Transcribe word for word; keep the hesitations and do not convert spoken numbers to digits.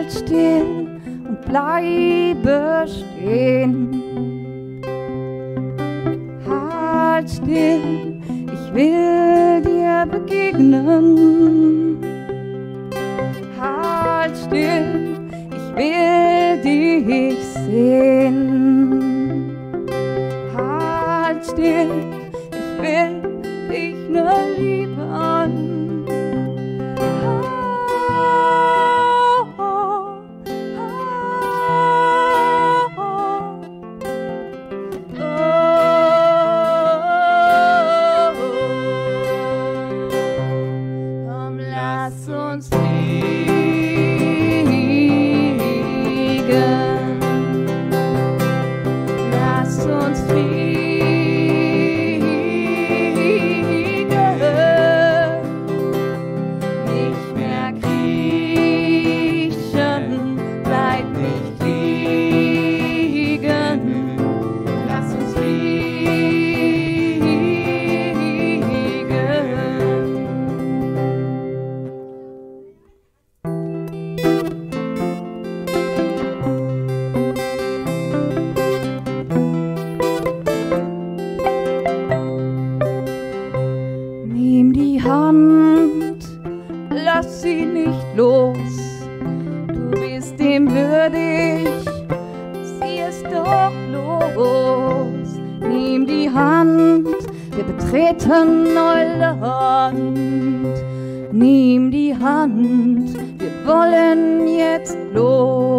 Halt still und bleibe stehen. Halt still, ich will dir begegnen. Halt still, ich will dich sehen. Halt still, ich will dich nur lieben. Lass uns fliegen, lass uns fliegen, nicht mehr kriechen, bleib nicht liegen, lass uns fliegen. Nimm die Hand, lass sie nicht los. Du bist dem würdig, sieh es doch los. Nimm die Hand, wir betreten Neuland. Nimm die Hand, wir wollen jetzt los.